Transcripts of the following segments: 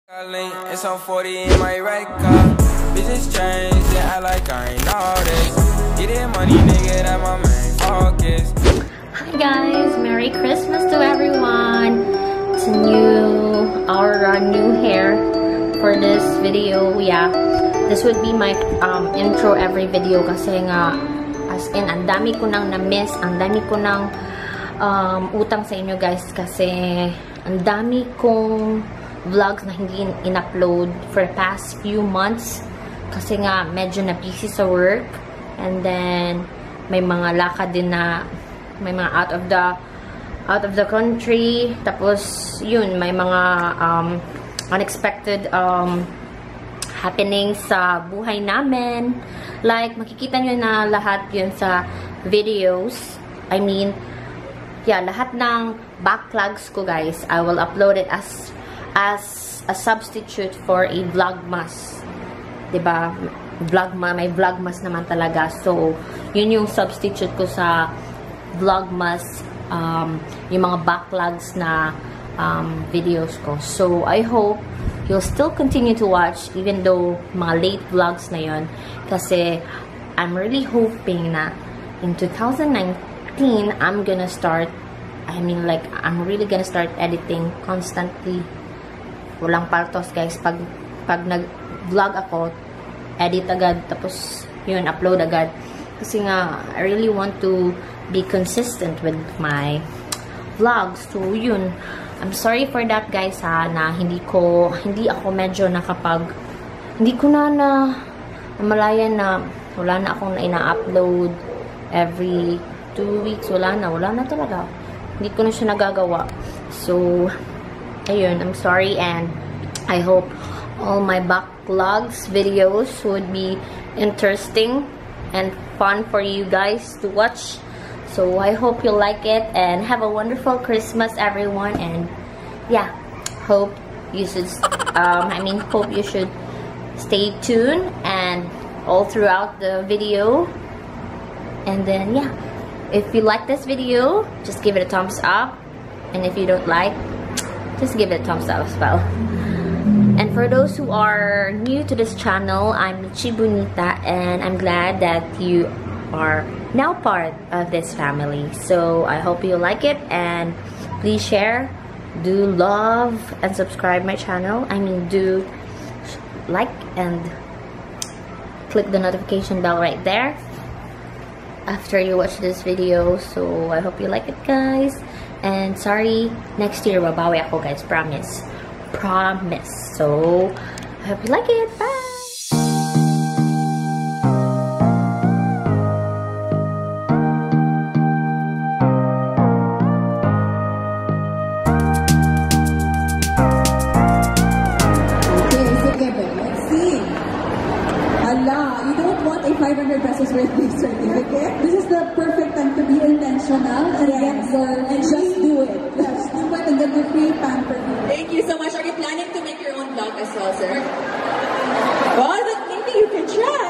It's on 40 in my right car. Business change, yeah, I like I ain't all this. Get it money, nigga, that my main focus. Hi guys, Merry Christmas to everyone. It's our new hair for this video. Yeah, this would be my intro every video kasi nga as in ang dami ko nang na-miss, ang dami ko nang utang sa inyo guys kasi ang dami kong vlogs na hindi in-upload for the past few months kasi nga medyo na busy sa work, and then may mga lakad din na may mga out of the country, tapos yun may mga unexpected happenings sa buhay namin, like makikita nyo na lahat yun sa videos. I mean, yeah, lahat ng backvlogs ko guys, I will upload it as a substitute for a vlogmas. Diba? May vlogmas naman talaga. So, yun yung substitute ko sa vlogmas, yung mga backvlogs na videos ko. So, I hope you'll still continue to watch even though mga late vlogs na yun. Kasi, I'm really hoping na in 2019, I'm gonna start, I'm really gonna start editing constantly. Walang paltos guys. Pag nag-vlog ako, edit agad, tapos yun, upload agad. Kasi nga, I really want to be consistent with my vlogs. So yun, I'm sorry for that guys ha, na hindi ako medyo hindi ko na namalayan na wala na akong ina-upload every 2 weeks. Wala na talaga. Hindi ko na siya nagagawa. So ayun, I'm sorry, and I hope all my backvlogs videos would be interesting and fun for you guys to watch. So I hope you like it, and have a wonderful Christmas everyone, and yeah, hope you should hope you should stay tuned and all throughout the video. And then yeah, if you like this video, just give it a thumbs up, and if you don't like, just give it a thumbs up as well. And for those who are new to this channel, I'm Mitchy, and I'm glad that you are now part of this family. So I hope you like it, and please share, do love and subscribe my channel. Do like and click the notification bell right there after you watch this video. So I hope you like it guys. And sorry, next year babawi ako guys, promise. So I hope you like it. Bye. You don't want a 500 pesos birthday certificate. This is the perfect time to be intentional and just do it. Yes, do it and get your free pamper. Thank you so much. Are you planning to make your own vlog as well, sir? Well, then maybe you can try.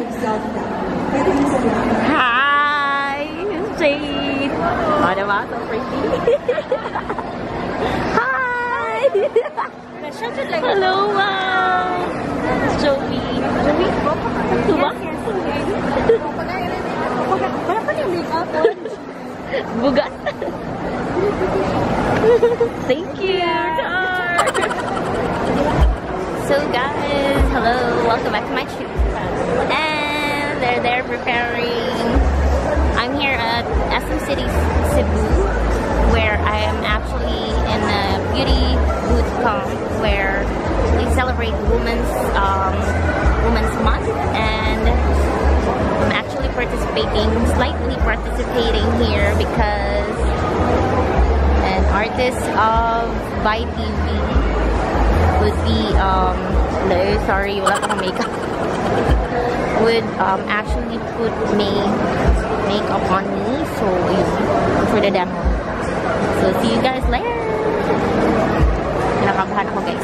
Hi, Jade. Oh, diba? So pretty. Hi. Hello, ma'am. Joey. Ito ba? Wala pa yung makeup. Bugat. Thank you. So guys, hello. Welcome back to my channel. And they're preparing. I'm here at SM City, Cebu, where I am actually in a beauty booth camp where we celebrate Women's Month, and I'm actually slightly participating here because an artist of BAI TV would be sorry, wala akong makeup. Would actually put makeup on me, so for the demo. So see you guys later. Kinakabahan ako guys.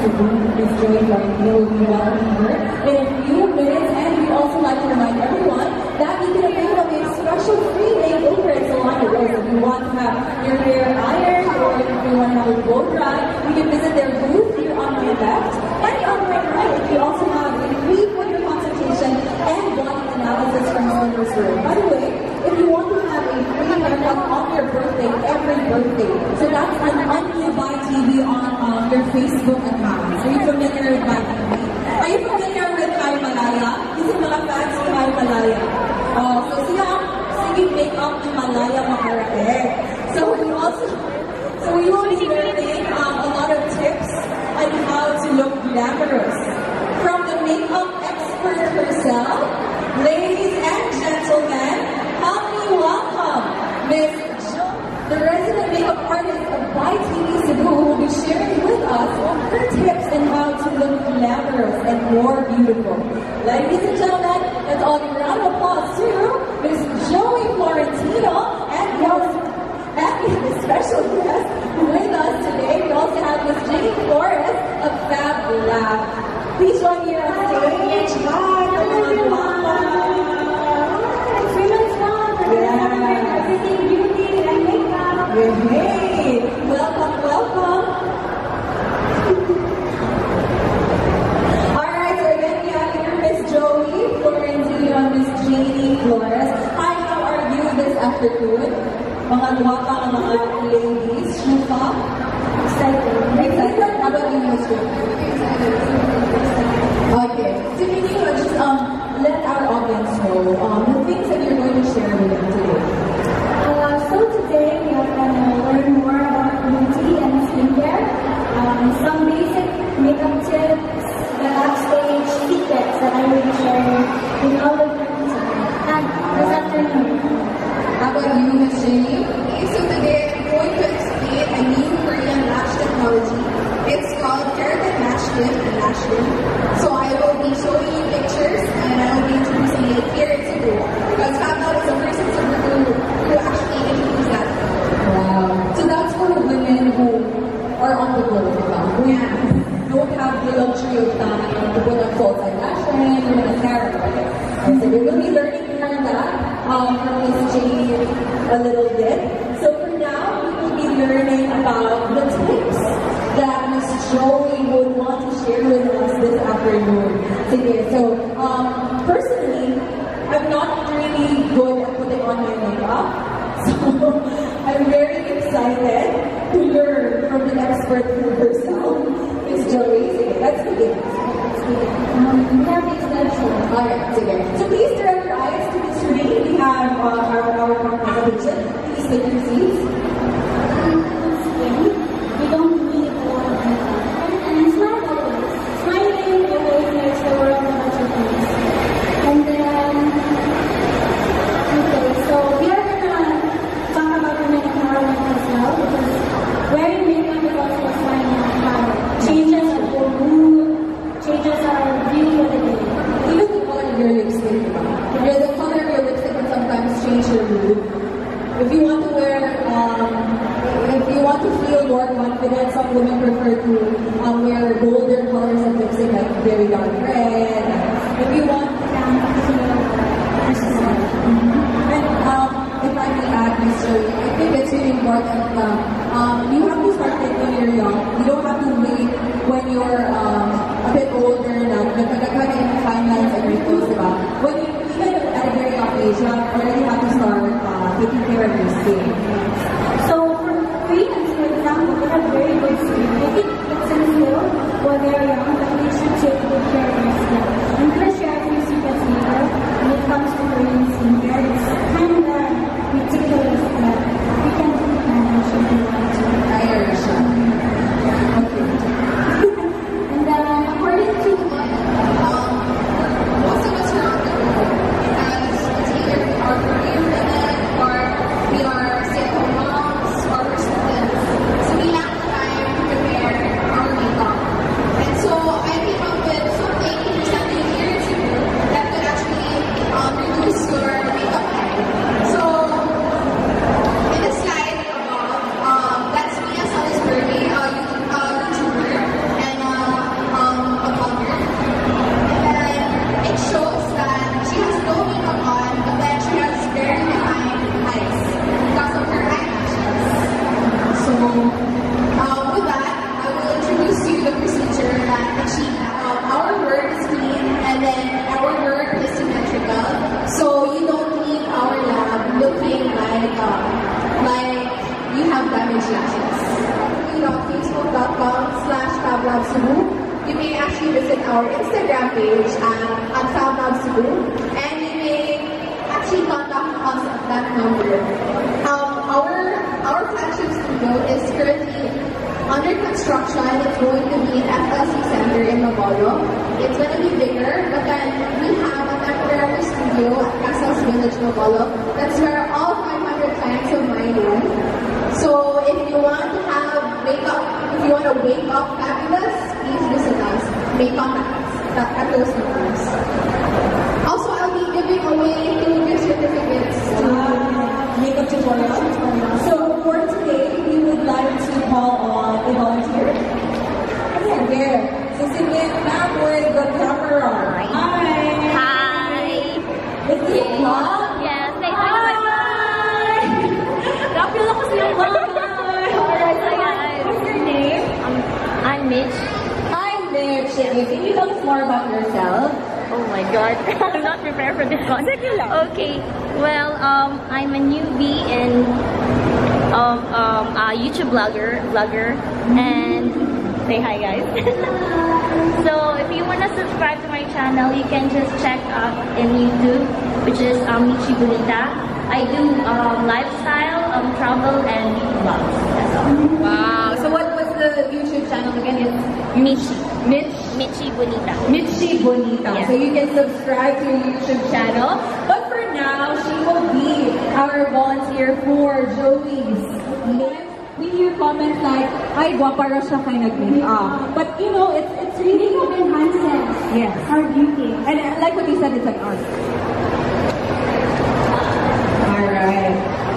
Cebu, Miss JHOIEE Florentino, will be welcoming her in a few minutes. And we also like to remind everyone that you can avail of a special free makeover at Salon de Rose. If you want to have your hair ironed or if you want to have it blow dry, you can visit their booth here on my left. And on my right, we also have a free photo consultation and body analysis from Sono's room. By the way, if you want to have a free haircut on your birthday, every birthday, so that's an unlimited BAI TV on your Facebook account. Are you familiar with BAI TV? Are you familiar with Hi Malaya? These are mga fans of Hi Malaya. So siya singing makeup ni Malaya Maharate. So we will be learning a lot of tips on how to look glamorous. From the makeup expert herself, ladies and gentlemen, help me welcome Miss the resident makeup artist of BAI TV Cebu, who will be sharing with us her tips on how to look glamorous and more beautiful. Ladies and gentlemen, let's all give a round of applause to Miss JHOIEE Florentino and the special guest with us today. We also have Miss JANIE FLORES of Fablab. Please join me on stage. Hi, everything beauty and makeup. Hey, welcome, welcome. Alright, so again we have here Miss JHOIEE Florentino and Miss JANIE FLORES. Hi, how are you this afternoon? Mga guwapa, mga ladies, Shufa? Excited. Excited? How about you, Miss JHOIEE? Okay, so can you just let our audience know the things that you're going to share with them today? So today we are going to learn more about beauty and skincare, some basic makeup tips, the backstage secrets that I will be sharing with all of you this afternoon. How about you, Miss JANIE? Okay, so today I'm going to explain a new Korean lash technology. It's called Keratin Lash Lift and Lash Lift. So I will be showing you pictures and I will be introducing it here in Cebu. Because Fablab is the first in Cebu who actually introduced that. Wow. So that's for women who are on the go, who don't have the luxury of time to put on false eyelashes or mascara, right? And so we will be learning more of that from Miss JANIE a little bit. So for now, we will be learning about the tips that Miss JHOIEE would want to share with us this afternoon. So personally, I'm not really good at putting on my makeup. So I'm very excited to learn from the expert herself, Miss JHOIEE. So let's begin. We have these websites. Alright, so please direct your eyes to the screen. We have our presentation. Please take your seats. We don't need a lot of makeup. And smile always. Smiling always makes the world a better place. And then, okay, so we are going to talk about the makeup environment as well, because wearing makeup is also a sign of how it changes our mood, changes our view of the day. Even the color of your lipstick, the color of your lipstick can sometimes change your mood. If you want to wear have damaged lashes. Facebook.com/Fablab Cebu. You may actually visit our Instagram page at Fablab Cebu, and you may actually contact us at that number. Our flagship studio is currently under construction. It's going to be an FLC center in Mabolo. It's going to be bigger, but then we have a temporary studio at Castle's Village, Mabolo. That's where all 500 clients of mine live. So if you want to wake up fabulous, please visit us. Make contacts at those numbers. Also, I'll be giving away 2 gift certificates to makeup tutorial. So for today, we would like to call on a volunteer. Again, there. So submit back with the camera. Hi. Hi. Is this a vlog? Yes, thank you. Hi. Kapil ako sa iyo. Alright, so what's your name? I'm Mitch. I'm Mitchy. Can you tell us more about yourself? Oh my god, I'm not prepared for this one. Okay, well, I'm a newbie in a YouTube vlogger, and say hi guys. So if you want to subscribe to my channel, you can just check out in YouTube, which is Mitchy Bonita. I do lifestyle, travel, and vlogs. That's all. Wow. So what's the YouTube channel again? It's Mitchy Bonita. Mitchy Bonita. Yeah. So you can subscribe to your YouTube channel. But for now, she will be our volunteer for JHOIE's. We hear comments like, "Ay, guwapa ra siya kay nag-makeup." But you know, it's really Makeup enhances yes, our beauty. and like what you said, it's an art. All right.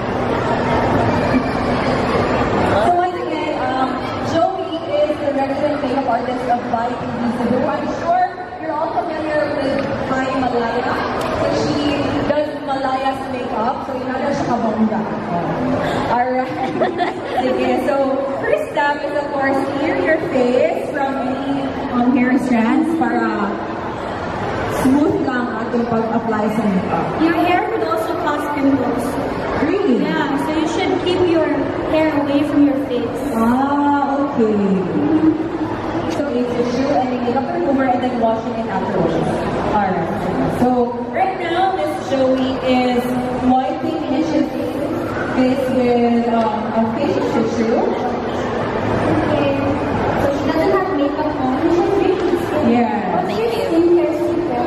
So once again, JHOIEE is the resident makeup artist of BAI TV Cebu. I'm sure you're all familiar with BAI Malaya. So she does Malaya's makeup. So inala siya kabongga. Alright. Sige, so first step is of course clear your face from any hair strands para smooth lang ating pag-apply sa makeup. Your hair could also cause pimples. Really? Yeah, so you should keep your hair away from your face. Ah, okay. So a tissue and a makeup remover and then washing it afterwards. Alright. So right now, Miss JHOIEE is wiping Mitch's face with a facial tissue. Okay. So she doesn't have makeup on. She should really skin. Yeah. What's your skincare secret?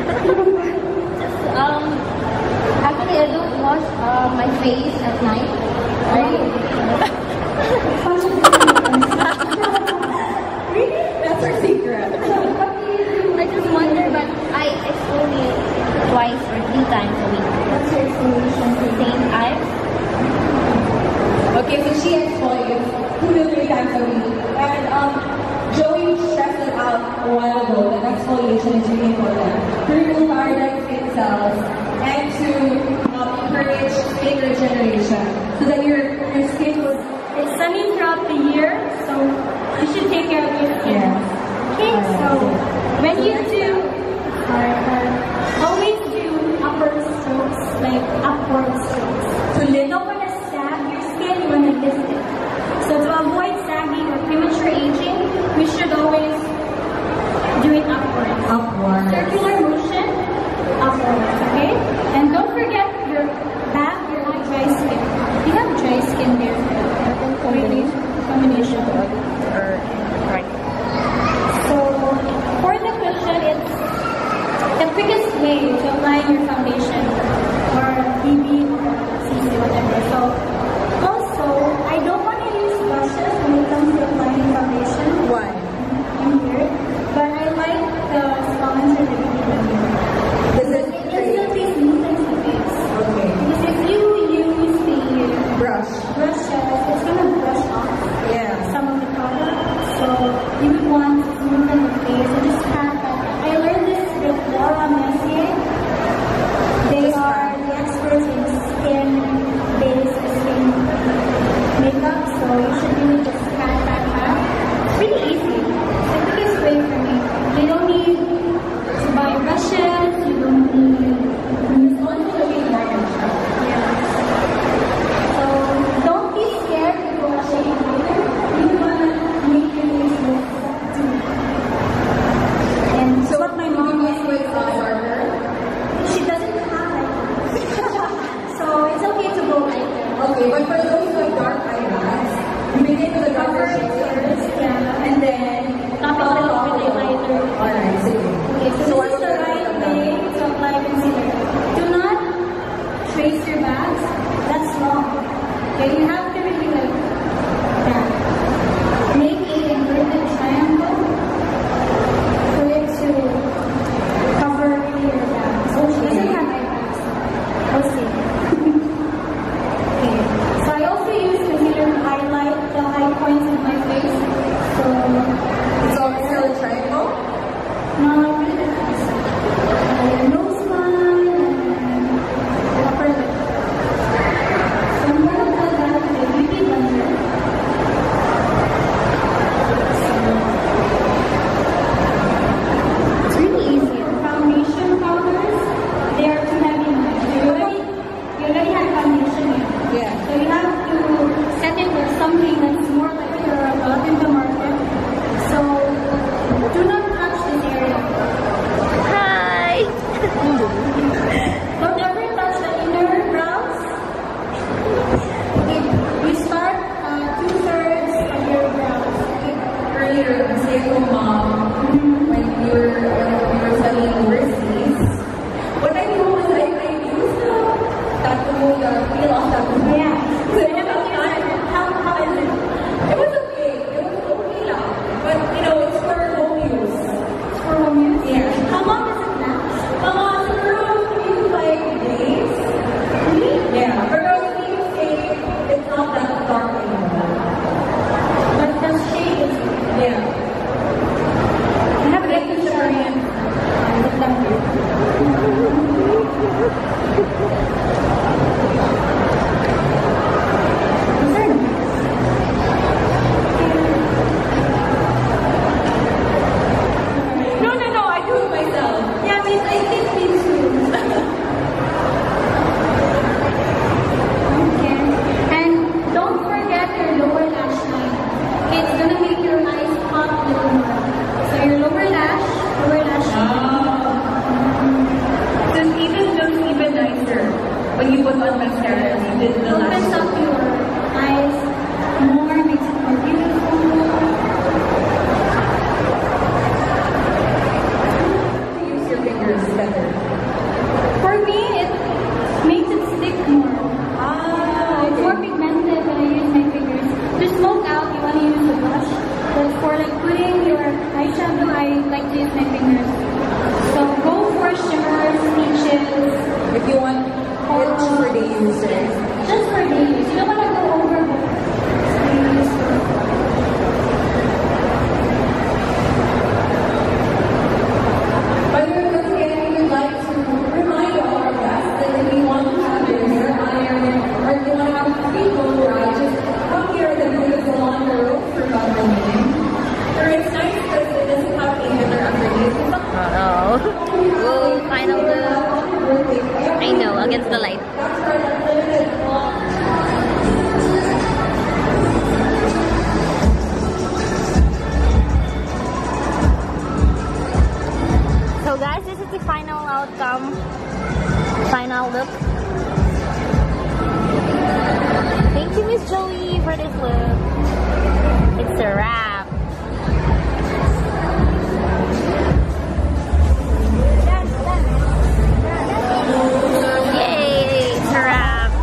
Actually, I don't wash my face at night. Really? That's her secret. I just wonder, but I exfoliate twice or 3 times a week. What's your exfoliation? The same eyes. Okay, so she exfoliates 2 to 3 times a week. And JHOIEE stressed it out a while ago that exfoliation is really important to remove our dead skin cells and to encourage skin regeneration so that your skin will. It's sunny throughout the year, so you should take care of your skin. Yes. Okay, so when you do, always do upward strokes, like upward strokes. So you don't want to sag your skin, you want to lift it. So to avoid sagging or premature aging, we should always do it upwards. Upward. Circular motion, upwards, okay? And don't forget your back, your dry skin. You have dry skin there. Combination. Right. So, for the cushion, it's the quickest way to apply your foundation or BB or CC, whatever. So, also, I don't want to use brushes when it comes to applying foundation. Why? I'm weird. But I like the sponge or the BB. This is It instantly smoothens the face. okay. Because if you use the Brush. brushes, it's going to brush off Yeah. some of the product. So you would want to smoothen the face and just pat that. I learned this with Laura Messier. They are the experts in skin-based skin makeup, so you should really just pat. It's really easy. It's the quickest way for me. You don't need to buy brushes, you don't need It's only to be more natural. yeah. So don't be scared to No, really fast. Nose line and upper lip. So I'm going to put that with a beauty blender. It's really easy. The foundation powders, they are too heavy now. You already have foundation here. Yeah. So you have to set it with something that's more like you're about in the market. So do not touch this area. Hi! Don't ever touch the inner brows. You start 2/3 of your brows. Earlier, say to mom, when we were studying overseas, what I do was I use the tattoo, the peel off tattoo. Yeah. So how is it? It was okay. It was okay lang. But you know, it's for home use. For home use? Yeah. How long does it last? Around 3 to 5 days. Really? Yeah. But I think it's not that dark anymore. But the shade is Yeah. I have a vegetarian. Look down here. No, I do it myself. Yeah, I think me too. Okay. And don't forget your lower lash line. Okay, it's gonna make your eyes pop a little more. So your lower lash line. This even looks even nicer when you put on mascara. You did the Opens lash. up your eyes more, makes it more beautiful. Use your fingers better. For me, it makes it stick more. It's more pigmented when I use my fingers. To smoke out, you want to use the brush. But for like putting your eyeshadow, I like to use my fingers. So go for shimmers, peaches. If you want it for the user. Just for days. You don't want to go overboard. But once again, we would like to remind all our guests that if you want to have your hair ironed or if you want to have a free blow dry, just come here at the beauty salon or road for the name. Or it's nice because it doesn't have a header underneath. Uh-oh. Whoa, final look. I know, against the light. That's for the limited vlog. So guys, this is the final outcome. Final look. Thank you, Miss Joey, for this look. It's a wrap. Yay, it's a wrap.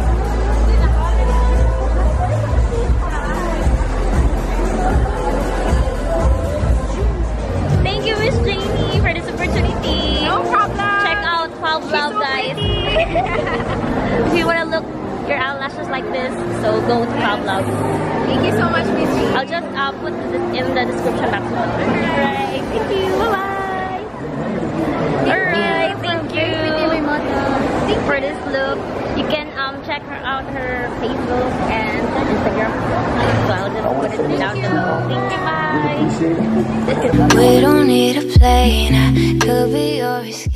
Thank you, Miss Janie, for this opportunity. No problem. Check out Fablab, guys. If you want to look your eyelashes like this, so go to Fablab. Thank you so much, Mitchy. I'll just put this in the description box. Alright, thank you. Bye-bye. Alright, thank you for this look. You can check her out, her Facebook and Instagram. So I'll just put it down below. Thank you, bye. We don't need a plane, I could be yours.